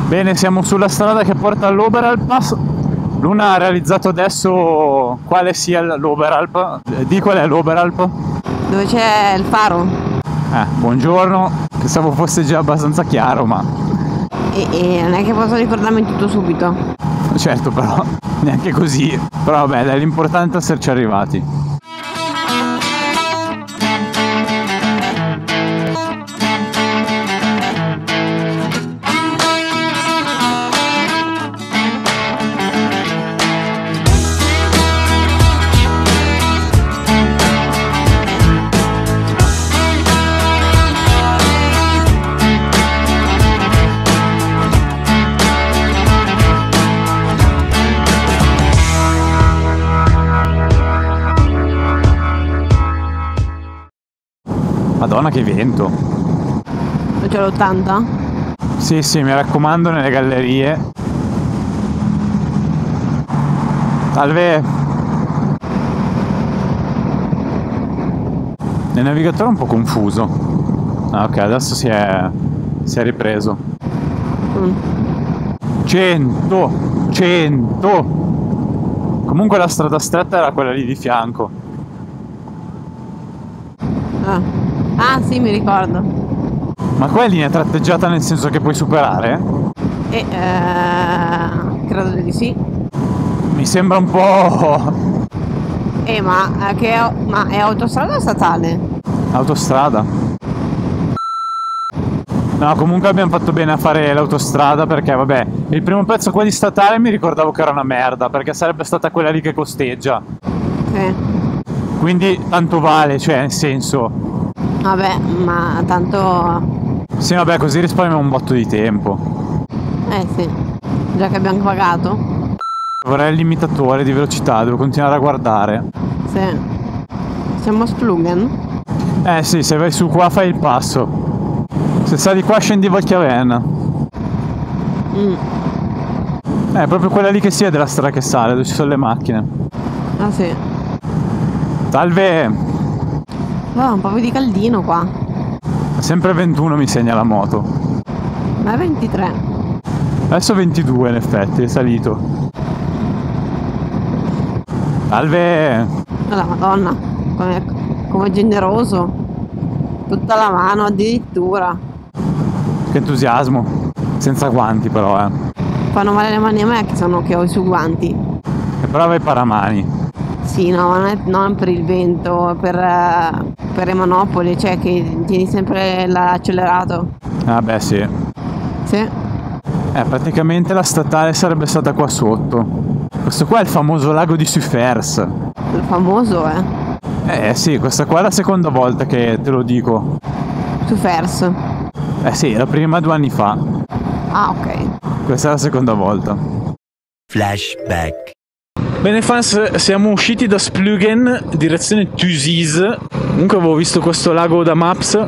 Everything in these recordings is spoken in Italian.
Bene, siamo sulla strada che porta all'Oberalp. Luna ha realizzato adesso quale sia l'Oberalp. Di qual è l'Oberalp? Dove c'è il faro. Buongiorno. Pensavo fosse già abbastanza chiaro, ma... E non è che posso ricordarmi tutto subito. Certo, però neanche così. Però vabbè, dai, l'importante è esserci arrivati. Madonna, che vento. Non c'è l'80? Sì, mi raccomando, nelle gallerie. Salve. Il navigatore è un po' confuso. Ok, adesso si è ripreso. 100. Comunque la strada stretta era quella lì di fianco. Ah sì, mi ricordo. Ma qua è linea tratteggiata nel senso che puoi superare? Credo di sì. Mi sembra un po'... ma è autostrada o statale? Autostrada. No, comunque abbiamo fatto bene a fare l'autostrada perché, vabbè, il primo pezzo qua di statale mi ricordavo che era una merda, perché sarebbe stata quella lì che costeggia. Quindi tanto vale, cioè, nel senso... Vabbè, ma tanto... Sì, vabbè, così risparmiamo un botto di tempo. Sì, già che abbiamo pagato. Vorrei il limitatore di velocità, devo continuare a guardare. Sì. Siamo a Splugen? Sì, se vai su qua fai il passo. Se sali qua scendi Valchiavenna. È proprio quella lì che si vede la strada che sale, dove ci sono le macchine. Ah sì. Salve! Oh, un po' di caldino qua. Sempre 21 mi segna la moto. Ma è 23. Adesso 22 in effetti, è salito. Salve! La Madonna, come generoso. Tutta la mano addirittura. Che entusiasmo. Senza guanti però, Fanno male le mani a me che ho i su guanti. E però vai paramani. Sì, no, non per il vento, per i monopoli, cioè che tieni sempre l'accelerato. Ah beh, sì. Sì. Praticamente la statale sarebbe stata qua sotto. Questo qua è il famoso lago di Suffers. Il famoso, Sì, questa qua è la seconda volta che te lo dico. Suffers. Sì, la prima 2 anni fa. Ah, ok. Questa è la seconda volta. Flashback. Bene fans, siamo usciti da Splugen, direzione Thusis. Comunque avevo visto questo lago da Maps.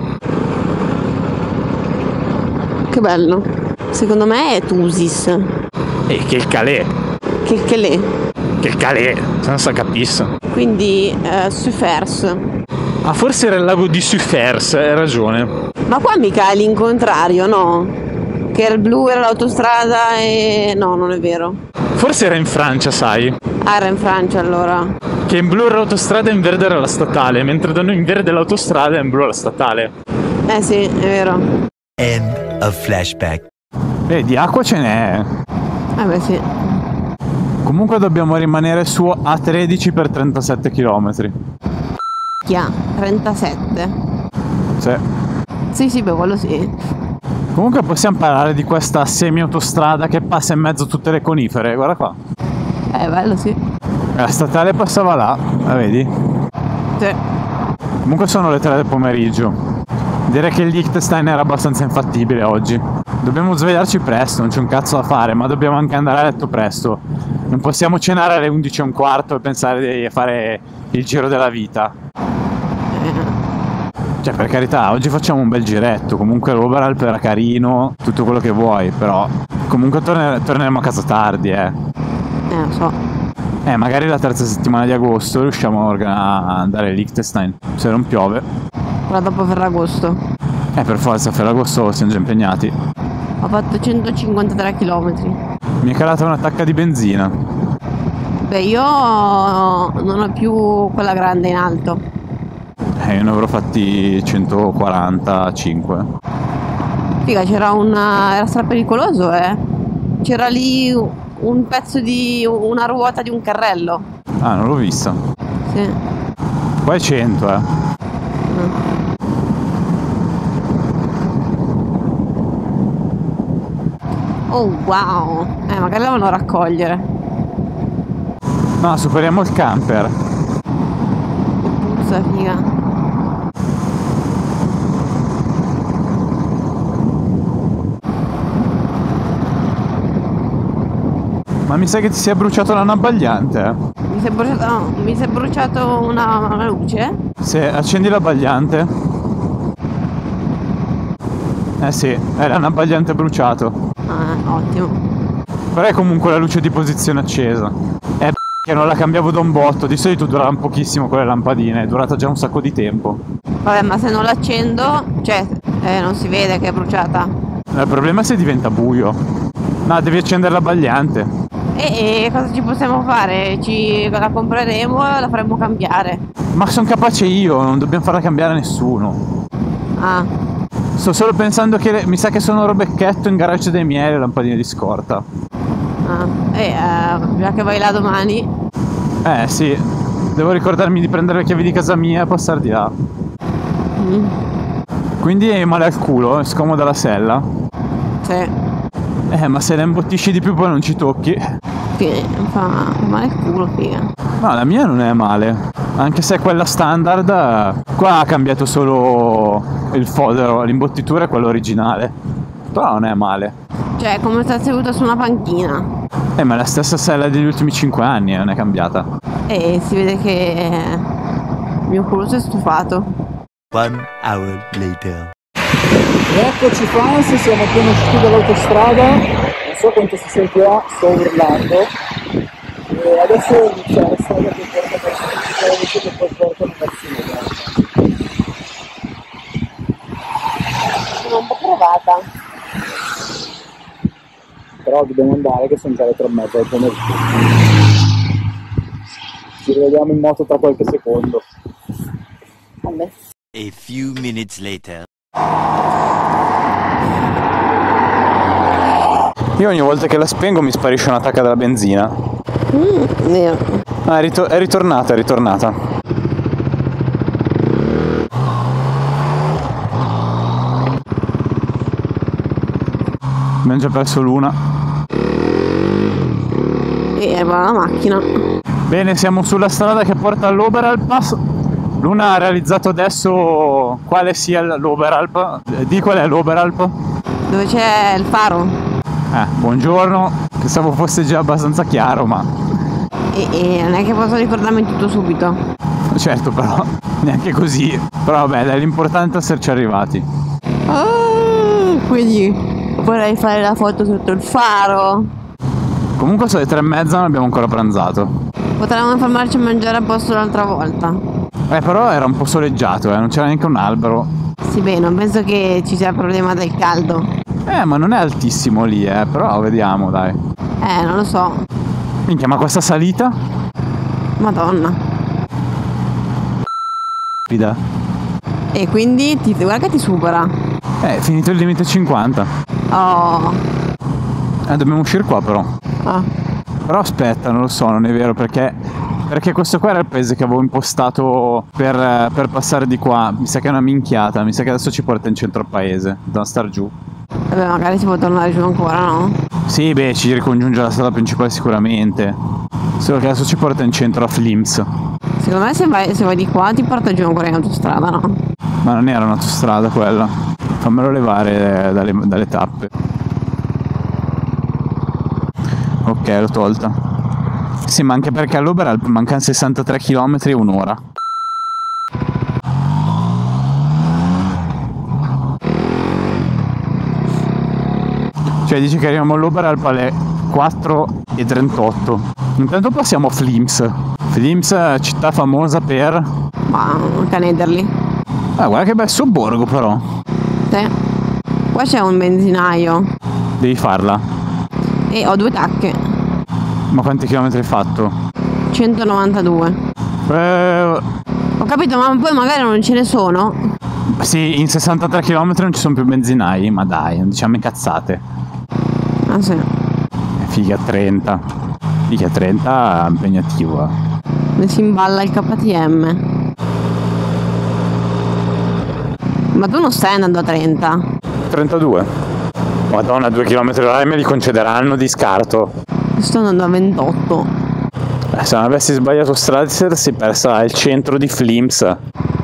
Che bello. Secondo me è Thusis. Che il calè. Che l'è. Che il calè, se non si capisse. Quindi Suffers. Ah, forse era il lago di Suffers, hai ragione. Ma qua mica è l'incontrario, no? Che il blu era l'autostrada e... No, non è vero. Forse era in Francia, sai? Ah, era in Francia allora. Che in blu era l'autostrada e in verde era la statale, mentre da noi in verde l'autostrada e in blu la statale. Sì, è vero. End of flashback. Di acqua ce n'è. Beh sì. Comunque dobbiamo rimanere su A13 per 37 km. Chi ha? 37? Sì. Beh, quello sì. Comunque possiamo parlare di questa semi-autostrada che passa in mezzo a tutte le conifere, guarda qua. Bello sì. La statale passava là, la vedi? Sì. Comunque sono le 3 del pomeriggio. Direi che il Liechtenstein era abbastanza infattibile oggi. Dobbiamo svegliarci presto, non c'è un cazzo da fare, ma dobbiamo anche andare a letto presto. Non possiamo cenare alle 11:15 e pensare di fare il giro della vita. Cioè, per carità, oggi facciamo un bel giretto. Comunque l'Oberalp era carino, tutto quello che vuoi, però comunque torneremo a casa tardi, Lo so. Magari la terza settimana di agosto riusciamo a andare a Liechtenstein, se non piove. Quella dopo Ferragosto. Per forza, Ferragosto siamo già impegnati. Ho fatto 153 km. Mi è calata una tacca di benzina. Beh, io non ho più quella grande in alto. Io ne avrò fatti 145. Figa, era strapericoloso, eh. C'era lì un pezzo di una ruota di un carrello. Ah, non l'ho vista. Sì. Qua è 100, Oh wow. Magari la vanno a raccogliere. No, superiamo il camper. Puzza, figa. Ma mi sa che ti sia bruciato l'anabbagliante. Mi si è bruciato una luce? Se accendi l'abbagliante. Eh sì, è l'anabbagliante bruciato. Ah, ottimo. Però è comunque la luce di posizione accesa. È che non la cambiavo da un botto. Di solito durano pochissimo quelle lampadine. È durata già un sacco di tempo. Vabbè, ma se non l'accendo, cioè, non si vede che è bruciata. Il problema è se diventa buio. No, devi accendere l'abbagliante. E cosa ci possiamo fare? La compreremo e la faremo cambiare. Ma sono capace io, non dobbiamo farla cambiare a nessuno. Ah, Sto solo pensando che mi sa che sono Robecchetto in garage dei miei le lampadine di scorta. già che vai là domani. Sì, devo ricordarmi di prendere le chiavi di casa mia e passare di là. Quindi hai male al culo, è scomoda la sella. Sì. Ma se la imbottisci di più poi non ci tocchi. Fa male il culo, figa. No, la mia non è male. Anche se è quella standard, qua ha cambiato solo il fodero, l'imbottitura è quella originale. Però non è male. Cioè, è come sta seduta su una panchina. Ma è la stessa sella degli ultimi 5 anni, non è cambiata. E si vede che il mio culo si è stufato. 1 hour later. Eccoci fans, siamo appena usciti dall'autostrada, non so quanto si sentirà, sto urlando e adesso inizia la strada che porta verso che poi portano verso Lugano. Sono un po' provata. Però dobbiamo andare che sono già le 3:30 del pomeriggio. Ci rivediamo in moto tra qualche secondo. Vabbè. A few minutes later. Io ogni volta che la spengo mi sparisce una tacca della benzina. Vero. Ah, è ritornata, è ritornata. Abbiamo già perso l'una. E va la macchina. Bene, siamo sulla strada che porta all'Oberalp. Luna ha realizzato adesso quale sia l'Oberalp. Di qual è l'Oberalp? Dove c'è il faro. Buongiorno. Pensavo fosse già abbastanza chiaro, ma... E non è che posso ricordarmi tutto subito. Certo, però neanche così. Però vabbè, dai, l'importante è esserci arrivati. Quindi vorrei fare la foto sotto il faro. Comunque sono le 3:30, non abbiamo ancora pranzato. Potremmo fermarci a mangiare a posto l'altra volta. Però era un po' soleggiato, non c'era neanche un albero. Sì, beh, non penso che ci sia problema del caldo. Ma non è altissimo lì, però vediamo, dai. Non lo so. Minchia, ma questa salita? Madonna. Fida. E quindi guarda che ti supera. È finito il limite 50. Oh. Dobbiamo uscire qua però. Ah. Però aspetta, non lo so, non è vero, perché questo qua era il paese che avevo impostato per passare di qua. Mi sa che è una minchiata, mi sa che adesso ci porta in centro al paese, da star giù. Vabbè, magari si può tornare giù ancora, no? Sì, beh, ci ricongiunge la strada principale sicuramente. Solo che adesso ci porta in centro a Flims. Secondo me se vai di qua ti porta giù ancora in autostrada, no? Ma non era un'autostrada quella. Fammelo levare dalle tappe. Ok, l'ho tolta. Sì, ma anche perché all'Oberalp mancano 63 km e un'ora. Cioè dici che arriviamo all'Oberalp alle 4:38. Intanto passiamo a Flims. Flims, città famosa per... Ma Canederli. guarda che bel sobborgo però. Sì. Qua c'è un benzinaio. Devi farla. E ho 2 tacche. Ma quanti chilometri hai fatto? 192. Ho capito, ma poi magari non ce ne sono. Sì, in 63 km non ci sono più benzinai, ma dai, non diciamo cazzate. Ah sì. Figa 30. Figa 30 è impegnativo. Mi si imballa il KTM. Ma tu non stai andando a 30? 32. Madonna, 2 km orari me li concederanno di scarto. Sto andando a 28. Se non avessi sbagliato strada si persa al centro di Flims.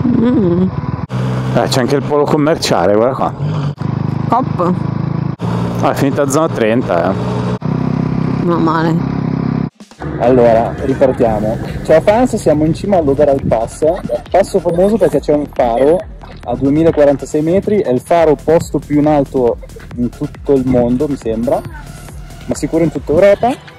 C'è anche il polo commerciale, guarda qua. Cop. È finita zona 30, Non male. Allora, ripartiamo. Ciao fans, siamo in cima all'Oderal Pass. Passo famoso perché c'è un faro a 2046 metri, è il faro posto più in alto in tutto il mondo, mi sembra, ma sicuro in tutta Europa.